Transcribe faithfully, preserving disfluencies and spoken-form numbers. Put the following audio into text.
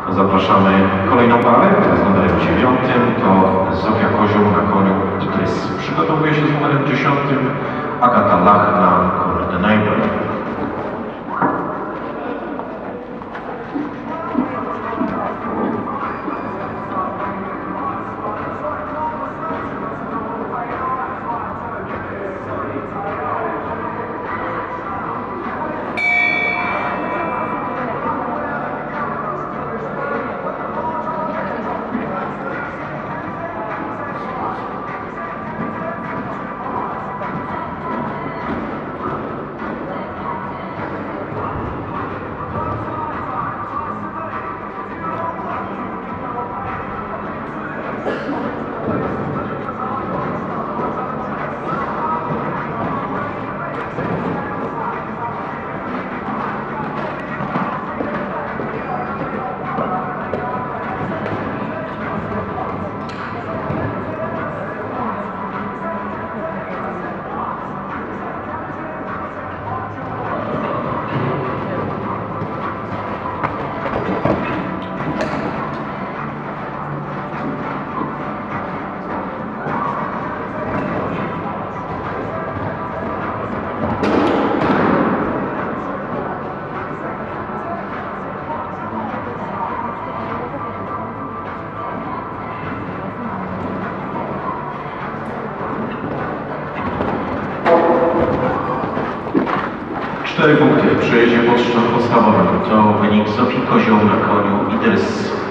Zapraszamy kolejną parę, która jest numerem dziewiątym, to Zofia Kozioł na koniu Idrys. Przygotowuje się z numerem dziesiątym Agata Lach na koniu The Neighbor. Cztery punkty w przejeździe podstawowym to wynik Zofii Kozioł na koniu Idrys.